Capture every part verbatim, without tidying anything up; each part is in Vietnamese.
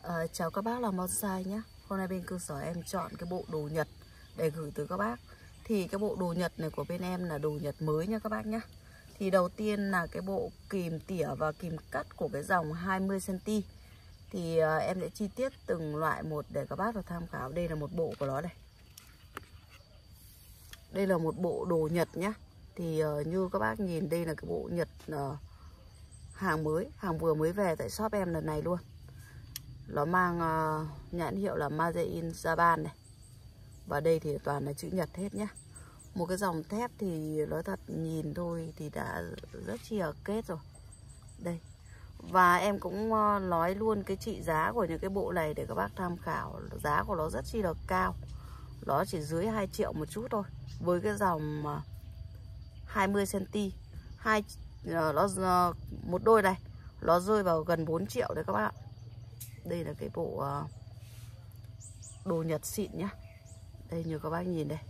À, chào các bác làm bonsai nhé. Hôm nay bên cơ sở em chọn cái bộ đồ Nhật để gửi tới các bác. Thì cái bộ đồ Nhật này của bên em là đồ Nhật mới nha các bác nhé. Thì đầu tiên là cái bộ kìm tỉa và kìm cắt của cái dòng hai mươi xăng-ti-mét. Thì à, em sẽ chi tiết từng loại một để các bác được tham khảo. Đây là một bộ của nó đây. Đây là một bộ đồ Nhật nhé. Thì uh, như các bác nhìn đây là cái bộ Nhật uh, hàng mới, hàng vừa mới về tại shop em lần này luôn. Nó mang uh, nhãn hiệu là Made in Japan này. Và đây thì toàn là chữ Nhật hết nhé. Một cái dòng thép thì nói thật nhìn thôi thì đã rất chi là kết rồi. Đây. Và em cũng uh, nói luôn cái trị giá của những cái bộ này để các bác tham khảo. Giá của nó rất chi là cao. Nó chỉ dưới hai triệu một chút thôi. Với cái dòng uh, hai mươi xăng-ti-mét. Hai, uh, nó, uh, một đôi này nó rơi vào gần bốn triệu đấy các bác ạ. Đây là cái bộ uh, đồ Nhật xịn nhá. Đây như các bác nhìn đây.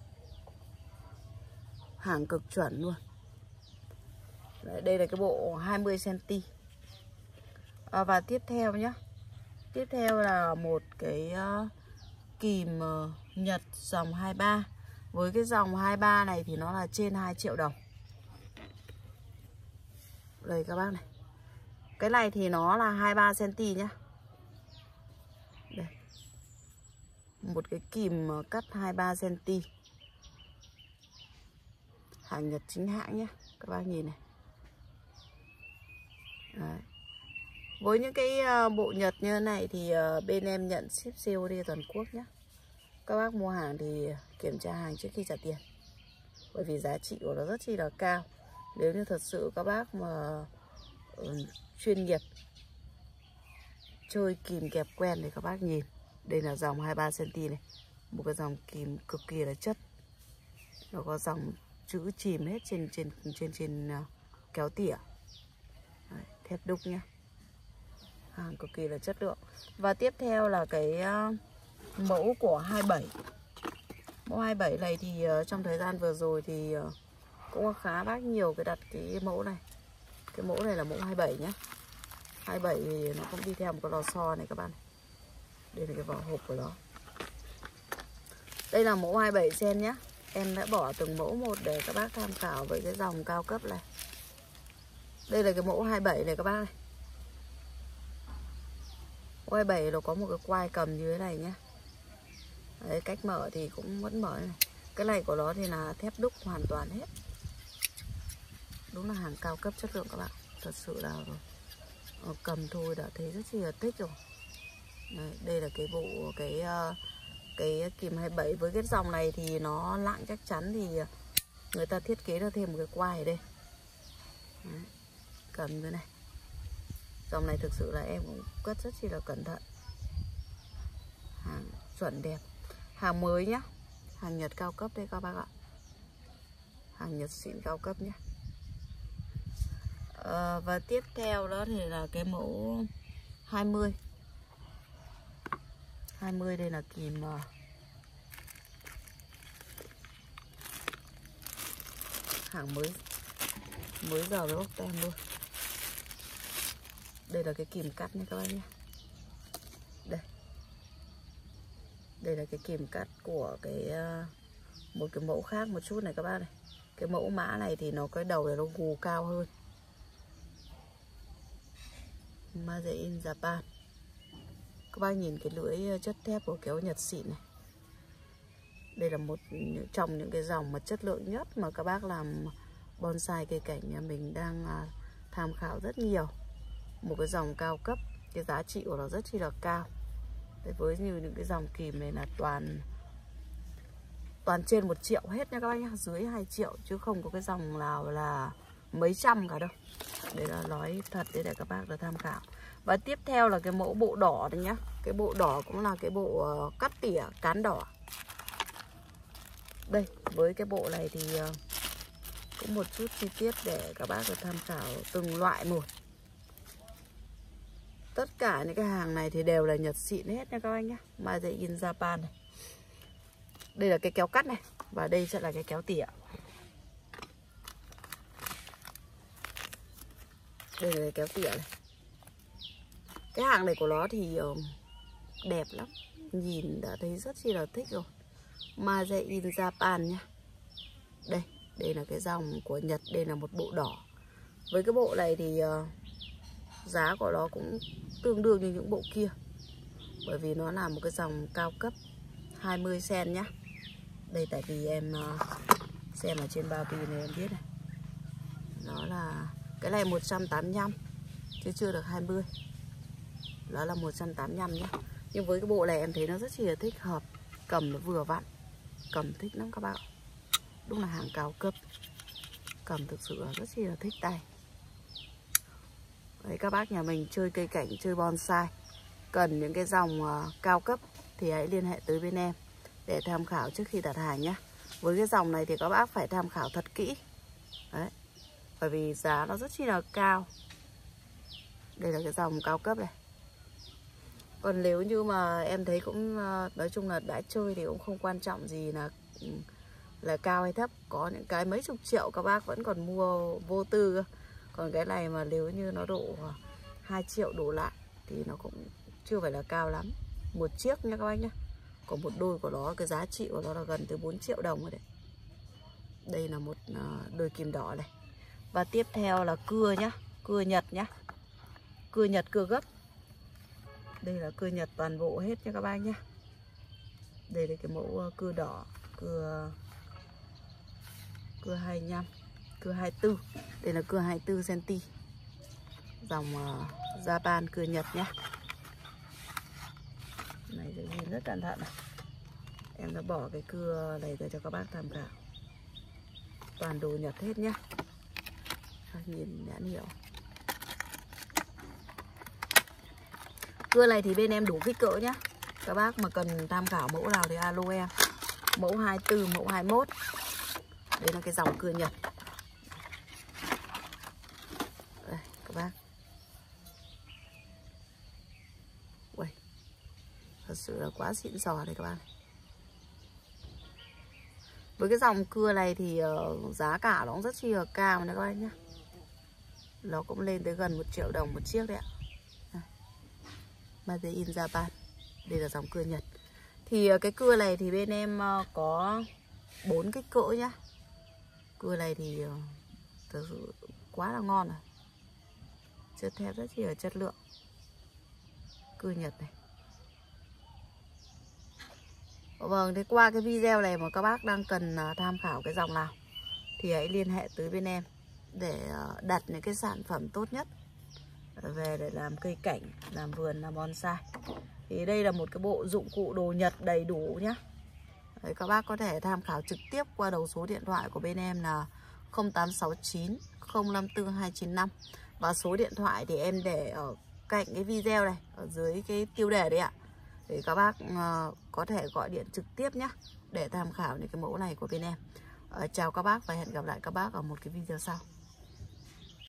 Hàng cực chuẩn luôn. Đấy, đây là cái bộ hai mươi xăng-ti-mét. à, Và tiếp theo nhá. Tiếp theo là một cái uh, kìm uh, Nhật dòng hai mươi ba. Với cái dòng hai mươi ba này thì nó là trên hai triệu đồng. Đây các bác này. Cái này thì nó là hai mươi ba xăng-ti-mét nhá. Đây. Một cái kìm cắt hai mươi ba xăng-ti-mét. Hàng Nhật chính hãng nhé. Các bác nhìn này. Đấy. Với những cái bộ Nhật như thế này thì bên em nhận ship xê ô đê toàn quốc nhé. Các bác mua hàng thì kiểm tra hàng trước khi trả tiền. Bởi vì giá trị của nó rất chi là cao. Nếu như thật sự các bác mà um, chuyên nghiệp chơi kìm kẹp quen thì các bác nhìn. Đây là dòng hai mươi ba xăng-ti-mét này. Một cái dòng kìm cực kỳ là chất. Nó có dòng chữ chìm hết trên trên trên trên uh, kéo tỉa. Đấy, thép đúc nhá. Hàng cực kỳ là chất lượng. Và tiếp theo là cái uh, mẫu của hai mươi bảy. Mẫu hai mươi bảy này thì uh, trong thời gian vừa rồi thì uh, cũng có khá bác nhiều cái đặt cái mẫu này. Cái mẫu này là mẫu hai mươi bảy nhá. hai mươi bảy thì nó cũng đi theo một cái lò xo này các bạn. Đây là cái vỏ hộp của nó. Đây là mẫu hai mươi bảy sen nhá. Em đã bỏ từng mẫu một để các bác tham khảo với cái dòng cao cấp này. Đây là cái mẫu hai mươi bảy này các bác này. Mẫu hai mươi bảy nó có một cái quai cầm như thế này nhá. Đấy, cách mở thì cũng vẫn mở này. Cái này của nó thì là thép đúc hoàn toàn hết. Đúng là hàng cao cấp chất lượng các bạn. Thật sự là cầm thôi đã thấy rất là thích rồi. Đấy, đây là cái bộ cái cái kìm hai mươi bảy. Với cái dòng này thì nó nặng chắc chắn thì người ta thiết kế ra thêm một cái quai ở đây. Đấy, cầm cái này. Dòng này thực sự là em cũng cất rất chi là cẩn thận. Hàng chuẩn đẹp. Hàng mới nhá. Hàng Nhật cao cấp đây các bác ạ. Hàng Nhật xịn cao cấp nhé. à, Và tiếp theo đó thì là cái mẫu hai mươi. hai mươi đây là kìm uh, hàng mới. Mới giờ với bóc tem luôn. Đây là cái kìm cắt nha các bác nhé. Đây. Đây là cái kìm cắt của cái uh, một cái mẫu khác một chút này các bác này. Cái mẫu mã này thì nó cái đầu này nó gù cao hơn. Made in Japan. Các bác nhìn cái lưỡi chất thép của kéo Nhật xịn này. Đây là một trong những cái dòng mà chất lượng nhất mà các bác làm bonsai cây cảnh nhà mình đang uh, tham khảo rất nhiều. Một cái dòng cao cấp. Cái giá trị của nó rất chi là cao. Đấy, với như những cái dòng kìm này là toàn Toàn trên một triệu hết nha các bác nhá. Dưới hai triệu chứ không có cái dòng nào là mấy trăm cả đâu. Đấy là nói thật đấy để các bác được tham khảo. Và tiếp theo là cái mẫu bộ đỏ này nhá. Cái bộ đỏ cũng là cái bộ uh, cắt tỉa cán đỏ. Đây, với cái bộ này thì uh, cũng một chút chi tiết để các bác được tham khảo từng loại một. Tất cả những cái hàng này thì đều là Nhật xịn hết nha các anh nhá. Made in Japan này. Đây là cái kéo cắt này. Và đây sẽ là cái kéo tỉa. Đây là cái kéo tỉa này. Cái hàng này của nó thì uh, đẹp lắm, nhìn đã thấy rất chi là thích rồi. Made in Japan nhá. Đây, đây là cái dòng của Nhật, đây là một bộ đỏ. Với cái bộ này thì uh, giá của nó cũng tương đương như những bộ kia, bởi vì nó là một cái dòng cao cấp, hai mươi sen nhá. Đây, tại vì em uh, xem ở trên bao bì này em biết này, nó là cái này một trăm tám mươi lăm chứ chưa được hai mươi. Nó là một trăm tám mươi lăm nhá. Nhưng với cái bộ này em thấy nó rất chi là thích hợp, cầm nó vừa vặn, cầm thích lắm các bạn. Đúng là hàng cao cấp, cầm thực sự là rất chi là thích tay. Đấy, các bác nhà mình chơi cây cảnh, chơi bonsai, cần những cái dòng uh, cao cấp thì hãy liên hệ tới bên em để tham khảo trước khi đặt hàng nhé. Với cái dòng này thì các bác phải tham khảo thật kỹ. Đấy, bởi vì giá nó rất chi là cao. Đây là cái dòng cao cấp này. Còn nếu như mà em thấy cũng uh, nói chung là đã chơi thì cũng không quan trọng gì là là cao hay thấp. Có những cái mấy chục triệu các bác vẫn còn mua vô tư cơ. Còn cái này mà nếu như nó độ hai triệu đổ lại thì nó cũng chưa phải là cao lắm. Một chiếc nha các bác nhé. Còn một đôi của nó, cái giá trị của nó là gần tới bốn triệu đồng rồi đấy. Đây là một đôi kim đỏ này. Và tiếp theo là cưa nhá, cưa Nhật nhá. Cưa Nhật, cưa gấp. Đây là cưa Nhật toàn bộ hết nha các bác nhé. Đây là cái mẫu cưa đỏ, cưa cưa hai mươi lăm, cưa hai mươi tư. Đây là cưa hai mươi tư xăng-ti-mét. Dòng uh, Japan, cưa Nhật nhé. Này thì nhìn rất cẩn thận này. Em đã bỏ cái cưa này ra cho các bác tham khảo. Toàn đồ Nhật hết nhá. Nhìn nhãn hiệu. Cưa này thì bên em đủ kích cỡ nhá. Các bác mà cần tham khảo mẫu nào thì alo em. Mẫu hai mươi tư, mẫu hai mươi mốt. Đây là cái dòng cưa Nhật. Đây các bác. Ui, thật sự là quá xịn sò đây các bác. Với cái dòng cưa này thì uh, giá cả nó cũng rất chi là cao này các bác nhé. Nó cũng lên tới gần một triệu đồng một chiếc đấy ạ. Made in Japan. Đây là dòng cưa Nhật. Thì uh, cái cưa này thì bên em uh, có bốn kích cỡ nhá. Cưa này thì uh, thực sự quá là ngon rồi. Chất thép rất chi là chất lượng. Cưa Nhật này. Vâng, thế qua cái video này mà các bác đang cần tham khảo cái dòng nào thì hãy liên hệ tới bên em để đặt những cái sản phẩm tốt nhất về để làm cây cảnh, làm vườn, làm bonsai. Thì đây là một cái bộ dụng cụ đồ Nhật đầy đủ nhá. Đấy, các bác có thể tham khảo trực tiếp qua đầu số điện thoại của bên em là không tám sáu chín không năm tư hai chín năm. Và số điện thoại thì em để ở cạnh cái video này, ở dưới cái tiêu đề đấy ạ. Để các bác uh, có thể gọi điện trực tiếp nhé, để tham khảo những cái mẫu này của bên em. uh, Chào các bác và hẹn gặp lại các bác ở một cái video sau.